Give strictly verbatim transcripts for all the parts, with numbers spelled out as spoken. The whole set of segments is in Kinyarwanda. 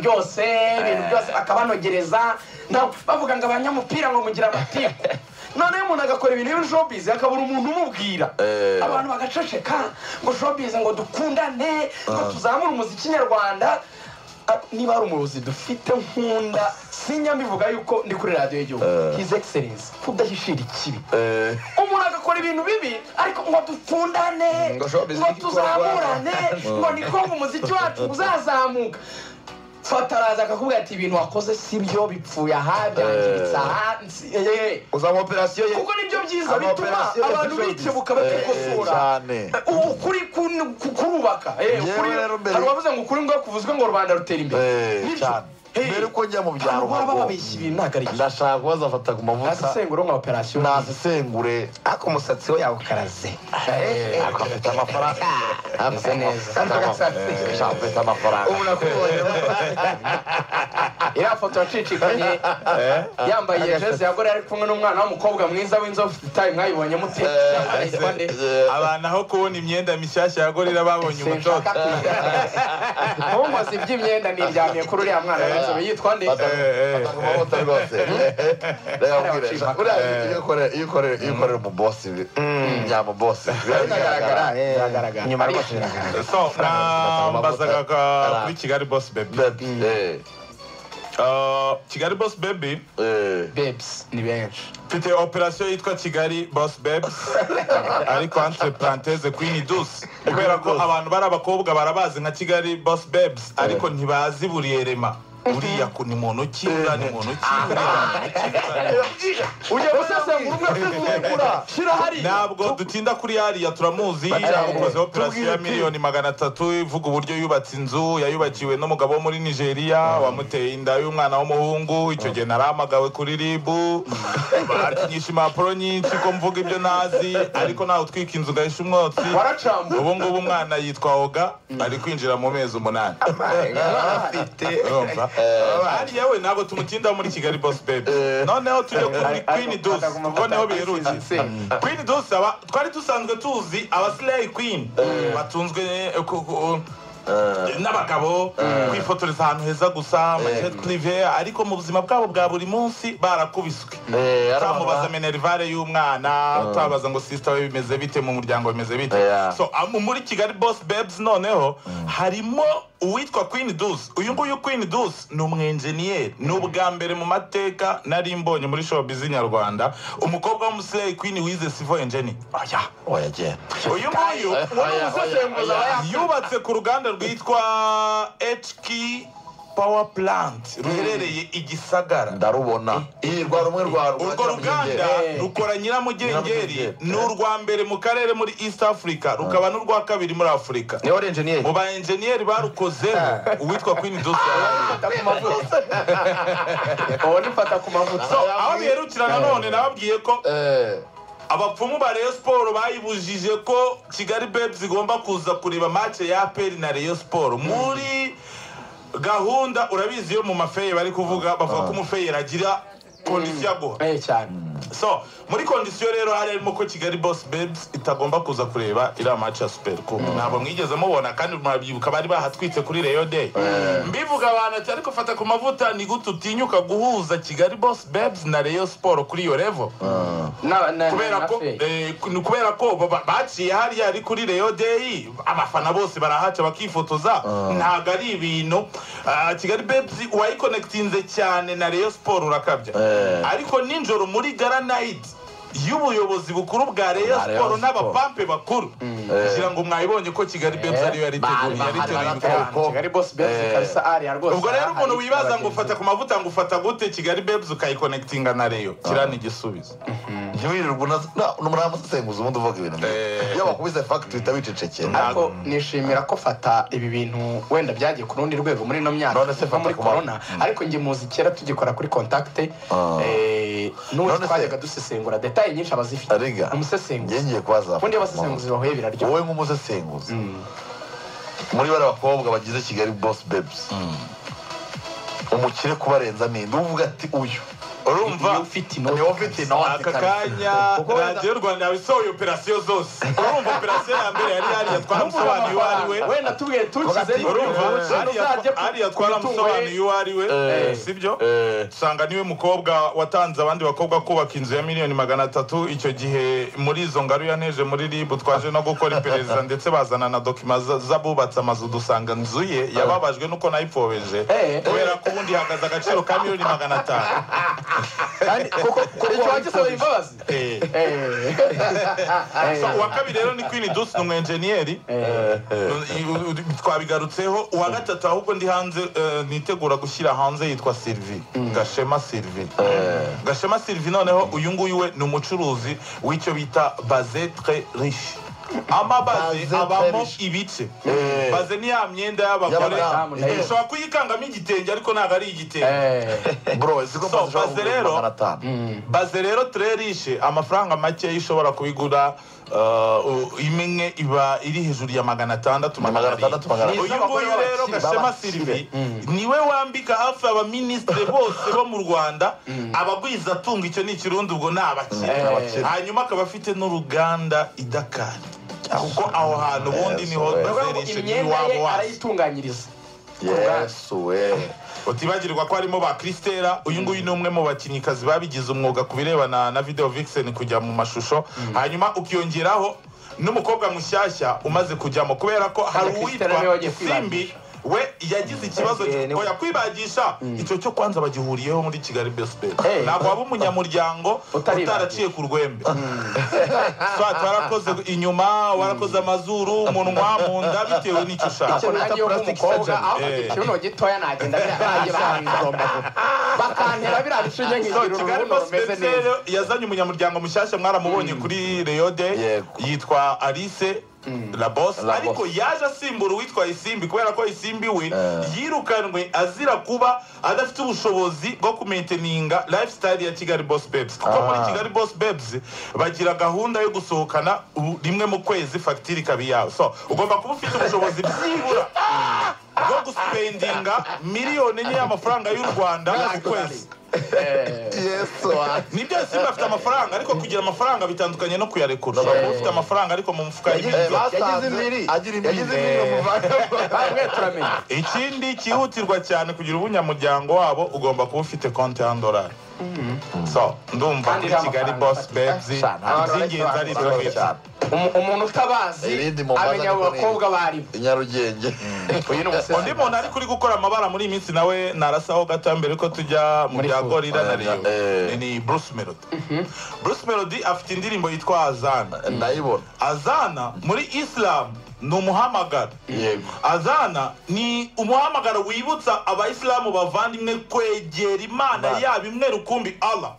byose ibintu byose akabanogereza bavuga ngo abanyamupira ngo mugira amatiku none umuntu agakora ibintu byo showbiz akabura umuntu umubwira abantu bagaceceka ngo showbiz ngo dukundane ngo tuzamure umuziki nyarwanda niba ari umuyobozi dufite nkunda sinya mbivuga yuko ndi kuri radio y'igihugu his excellence kudahishira ikibi umuntu agakora ibintu bibi ariko ngo dukundane ngo tuzamurane ngo niko umuziki wacu uzazamuka fataraza akakubwira ati ibintu wakoze sibyo bipfuye aha byangiritse aha uzama operasiyo ye kuko nibyo byiza bituma abantu bikebuka bakikosora ukuri kurubaka hari wavuze ngo ukuri ngo kuvuzwe ngo rubanda rutera imbere mbere uko njya mu byaro baba babeshya ibintu ntagariki ndashaka kubaza afata ku mavuta asesengura nka operasiyo nasesengure ako umusatsi we yawukaraze akafite amafaranga afite neza afite amafaranga ubu nakubonye iriya foto yacicikanye yambaye jezi ya gore ari kumwe n'umwana w'umukobwa mwiza w'inzobe ufite itayi mwayibonye mute abantu aho kubona imyenda mishyashya ya gorira babonye umutoto nkomozi by'imyenda niryamiye kuri uriya mwana w'inzobe yitwa nde amavuta rwose iyo ukorera mu bosi nyama bosi biragaragara inyuma rwose biragaragara so nambazaga kuri Kigali Boss Baby Kigali Boss Baby babes ni benshi mfite operasiyo yitwa Kigali Boss Babes ariko entre parenthèse Queen Douce kubera ko abantu bari abakobwa barabazi nka Kigali Boss Babes ariko ntibazi buriye rema uriya ni muntu ki uriya ni muntu ki ujye gusesengura umwe shira hari ntabwo dutinda kuri hariya turamuzi yakoze operasiyo ya miliyoni magana atatu ivuga uburyo yubatse inzu yayubakiwe n'umugabo wo muri Nigeria wamuteye inda y'umwana w'umuhungu icyo gihe naramagawe kuri ribu batinyisha impapuro nyinshi ko mvuga ibyo nazi ariko nawe utwika inzu ugahisha umwotsi ubu ngubu umwana yitwa Oga ari kwinjira mu mezi umunani ari yewe ntabwo tumutinda muri Kigali Boss Baby noneho tujye kuri Queen Douce kuko niho biherukiye Queen Douce twari dusanzwe tuzi aba Slay Queen batunzwe n'abagabo kwifotoreza ahantu heza gusa jet privé ariko mu buzima bwabo bwa buri munsi barakubiswe turamubaza minervare y'umwana turabaza ngo sister we bimeze bite mu muryango bimeze bite so muri Kigali Boss Babes noneho harimo uwitwa Queen Douce uyu nguyu Queen Douce ni umwenjeniyeri ni ubwa mbere mu mateka nari mbonye muri showbiz nyarwanda umukobwa w'umuslay Queen wize civil engineer oya oya je uyu nguyu yubatse ku ruganda rwitwa H K Power Plant ruherereye igisagara ndarubona irwa rumwe rwa urwo ruganda rukora nyiramugengeri ni urwa mbere mu karere muri East Africa rukaba n'urwa kabiri muri Africa ni ore engineer mu ba engineer barukozeho uwitwa Queen Douce aho nifata ku mavuta aho biherukira none nababwiye ko abapfumu ba Rayonsports bayibujije ko Kigali Babes igomba kuza kureba match ya A P R na Rayonsports muri gahunda urabizi yo mu mafeye bari kuvuga bavuga ko umufeye agira condition go eh cyane so muri condition rero harimo ko Kigali Boss Babes itagomba kuza kureba ira match ya Super Cup nabo mwigeze mubona kandi murabyibuka bari bahatwitse kuri Rayon Day mbivuga abantu ariko fata ku mavuta ni gutu utinyuka guhuza Kigali Boss Babes na Rayonsports kuri yo level kubera ko kubera ko baciye hari ari kuri Rayon Day abafana bose barahaca bakifotoza ntago ari ibintu Kigali Babes wayiconnectinze cyane na Rayonsports urakabya ariko ninjoro muri Gala Night y'ubuyobozi bukuru bwa Rayonsports n'abapampe bakuru kugira ngo mwayibonye ko Kigali Babes ari yari teguriye yari teguriye Kigali Boss Babes kabisa ari arwose ubwo rero umuntu wibaza ngo ufata ku mavuta ngo ufata gute Kigali Babes ukayiconnectinga na Rayon kirani igisubizo ntiwirirwa n'umuramusenguza ubundi uvuga ibintu iyo bakubise fact uhita wicecekera ariko nishimira ko fata ibi bintu wenda byagiye ku rundi rwego muri no myaka no muri corona ariko nge muzi kera tugikora kuri contact eh n'uwo twajyaga dusesengura detail nyinshi abazifite umusesenguzi ngiye kwaza ubundi abasesenguzi bahuye biraryo wowe nk'umusesenguzi muri bara bakobwa bagize Kigali Boss Babes umukire kubarenza ninde uvuga ati uyu urumva ufite ni wowe ufite inoti aka kanya radiyo rwanda yabisohoye operasiyo zose urumva operasiyo ya mbere yari hariya twaramusobanuye uwo ari we wenda tubwiye tukize urumva hariya twaramusobanuye uwo ari we sibyo usanga niwe mukobwa watanze abandi bakobwa kubaka inzu ya miliyoni magana atatu icyo gihe muri izo ngaru yaneje muri ribu twaje no gukora iperereza ndetse bazana na dokima z'abubatse amazu dusanga inzu ye yababajwe nuko nayipfobeje kubera ko ubundi ihagaze agaciro ka miliyoni magana atanu icyo wagisaba imbabazi uwa kabiri rero ni Queen Dusi ni umwenjeniyeri twabigarutseho uwa gatatu ahubwo ndi hanze nitegura gushyira hanze yitwa Sylvie Gashema Sylvie Gashema Sylvie noneho uyu nguyu we ni umucuruzi w'icyo bita baze très riche amabaze abamo ibice baze ni ya myenda y'abagore ushobora kuyikangamo igitenge ariko ntabwo ari igitenge bro siko baze rero baze rero très riche amafaranga make ishobora kubigura imwe iba iri hejuru ya magana atandatu magana atandatu uyu nguyu rero Gashema Sylvie niwe wambika hafi abaminisitiri bose bo mu Rwanda abagwiza atunga icyo ni ikirundi ubwo ni abakire hanyuma akaba afite n'uruganda i Dakar kuko aho hantu ubundi niho bazerishe iwabo arayitunganyiriza yesu we utibagirwa ko harimo ba Christella uyu nguyu ni umwe mu bakinnyikazi babigize umwuga ku birebana na video vixen kujya mu mashusho hanyuma ukiyongeraho n'umukobwa mushyashya umaze kujyamo kubera ko hari uwitwa Simbi we yagize ikibazo cyo yakwibagisha icyo cyo kwanza bagihuriyeho muri Kigali Best Bed ntabwo waba umunyamuryango utaraciye ku rwembe so twarakoze inyuma warakoze amazuru umunwa mu nda bitewe n'icyo ushaka icyo nacyo umukobwa aho ikibuno gitoya nagenda biragiye baranjomba bakantera birabishinye nk'igiruru rumeze neza yazanye umunyamuryango mushyashya mwaramubonye kuri Rayode yitwa Alice la boss ariko yaje asimbura uwitwa Isimbi kubera ko Isimbi we yirukanwe azira kuba adafite ubushobozi bwo kumainteninga lifestyle ya Kigali Boss Babes kuko muri Kigali Boss Babes bagira gahunda yo gusohokana rimwe mu kwezi facture ikabiyaho so ugomba kuba ufite ubushobozi byibura bwo guspendinga miliyoni enye y'amafaranga y'u Rwanda mu kwezi yesu nibyo Simba afite amafaranga ariko kugira amafaranga bitandukanye no kuyarekura ushobora kuba ufite amafaranga ariko mu mufuka y'ibiryo yagize imiri agira imiri bamwe turamenya ikindi cyihutirwa cyane kugira ubunyamuryango wabo ugomba kuba ufite konti ya dolari so ndumva kuri Kigali Boss Babes iby'ingenzi ari ibyo umuntu utabazi amenya abo bakobwa bari Nyarugenge undi muntu ari kuri gukora amabara muri iyi minsi nawe narasaho gato mbere ko tujya mu bya Gorilla na Rio ni Bruce Melody Bruce Melody afite indirimbo yitwa Azana ndayibona Azana muri Islam ni umuhamagaro yego Azana ni umuhamagaro wibutsa abayisilamu bavandimwe kwegera Imana yabo imwe rukumbi Allah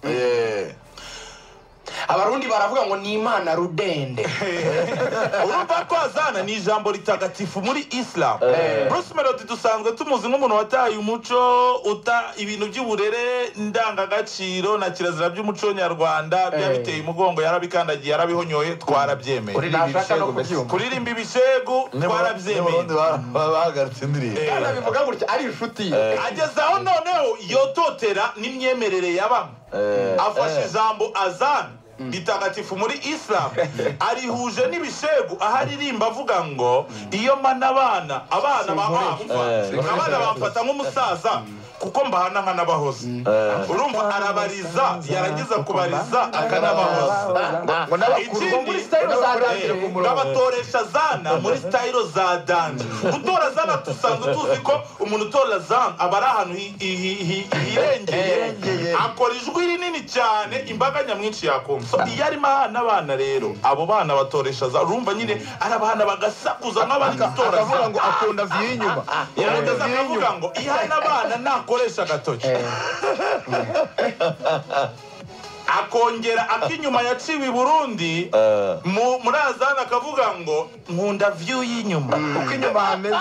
abarundi baravuga ngo ni Imana rudende urumva ko Azana ni ijambo ritagatifu muri Islam Bruce Melody dusanzwe tumuzi nk'umuntu wataye umuco uta ibintu by'uburere ndangagaciro na kirazira by'umuco nyarwanda byabiteye umugongo yarabikandagiye yarabihonyoye twarabyemeye kuririmba ibishegu twarabyemeye bahagaritse indirimbo kandi bivuga gutya ari inshuti agezaho noneho yototera n'imyemerere y'abamwe afashe ijambo Azana bitagatifu muri Islam arihuje n'ibishegu aho aririmba avuga ngo iyo mana abana abana bamva abana bamfata nk'umusaza kuko mbahana nkanabahoza urumva arabariza yarangiza kubariza akanabahoza ikindi ngabatoresha Zana muri style za dance gutora Zana tusanzwe tuzi ko umuntu utora Zana aba ari ahantu hirengeye akora ijwi rinini cyane imbaga nyamwinshi yakumva so iyo arimo n'abana rero abo bana batoresha Zana urumva nyine ari abana bagasakuza nk'abari gutora akavuga ngo akunda view inyuma yarageza akavuga ngo iyo n'abana nakoresha gatoki akongera akinyuma yaciwe i Burundi muri Azana akavuga ngo nkunda view y'inyuma uko inyuma hameze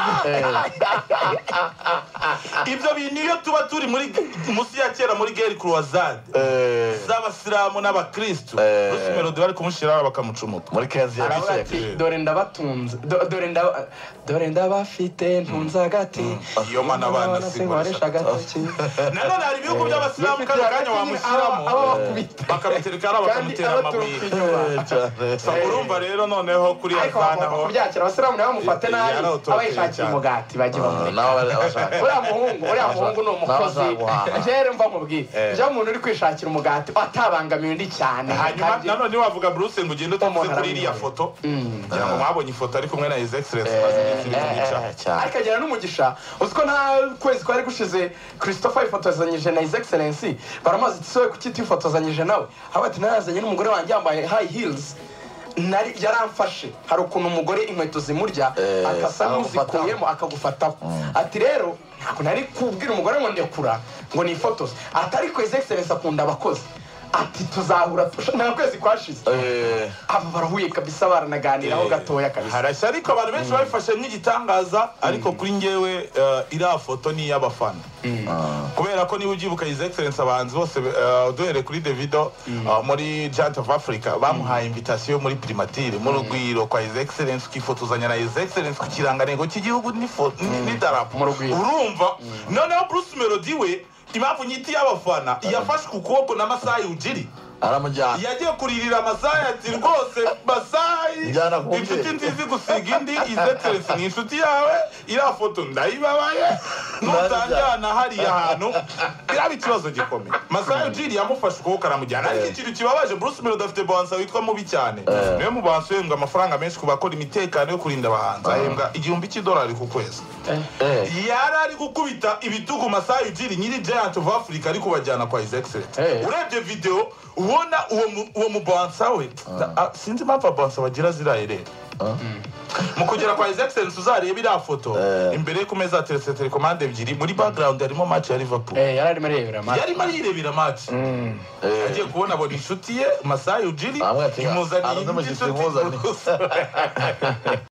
ibyo bintu iyo tuba turi muri musi ya kera muri guerre croisade z'abasilamu n'abakristo Bruce Melody bari kumushira bakamucumuka muri kenzi ya biseke dore ndabatunze dore ndaba dore ndabafite ntunza gati iyo mana abana sinkoresha gatoki nanone hari ibihugu by'abasilamu kandi kanya wamushyiramo bakamutereka ari bakamutera amabuye urumva rero noneho kuri Azana ho kubyakira abasilamu nabo mufate nabi abayishakira umugati bajye bamureka uriya muhungu uriya muhungu ni umukozi njere mva mubwire njya umuntu uri kwishakira umugati atabangamiye undi cyane hanyuma nanone wavuga Bruce ngo ugende utavuze kuri iriya foto kugira ngo mwabonye ifoto ari kumwe na His Excellency ariko agira n'umugisha uziko nta kwezi kwari gushize Christopher yifotozanyije na His Excellency baramaze itisoye kuki tifotozanyije nawe habati narazanye n'umugore wanjye yambaye high heels nari yaramfashe hari ukuntu umugore inkweto zimurya akasa n'uzikuyemo akagufataho ati rero ntabwo nari kubwira umugore ngo ndekura ngo ni photos atari ko His Excellency akunda abakozi ati tuzahura nta kwezi kwashize aba barahuye kabisa baranaganiraho gatoya kabisa harashya ariko abantu benshi babifashe nk'igitangaza ariko kuri ngewe iriya foto ni iy'abafana kubera ko niba ugibuka His Excellency abahanzi bose duhere kuri Davido muri Giant of Africa bamuhaye invitation muri primature mu rugwiro kwa His Excellency ukifotozanya na His Excellency ku kirangantego cy'igihugu n'idarapo urumva noneho Bruce Melody we impamvu nyiti y'abafana yafashwe ukuboko na Masai Ujiri aramujyana yagiye kuririra Masai ati rwose Masai inshuti nzizi gusiga indi His Excellency ni inshuti yawe iriya foto ndayibabaye nutanjyana hariya hantu biraba ikibazo gikomeye Masai Ujiri yamufashe ukuboko aramujyana ariko ikintu kibabaje Bruce Melody afite bonsa witwa mubi cyane niwe mu bantu yembwa amafaranga menshi ku bakora imitekano yo kurinda abahanzi ahembwa igihumbi cy'idolari ku kwezi yari ari gukubita ibitugu Masai Ujiri nyiri Giant of Africa ari kubajyana kwa His Excellency urebye video ubona uwo mubansa we sinzi impamvu abansa bagira zirayerera mu kugera kwa His Excellency uzareba iriya foto imbere ku meza hateretse telekomande ebyiri muri background harimo match ya Liverpool yarimo arebera match yarimo arebera match agiye kubona abo inshuti ye Masai Ujiri imuzaniye inshuti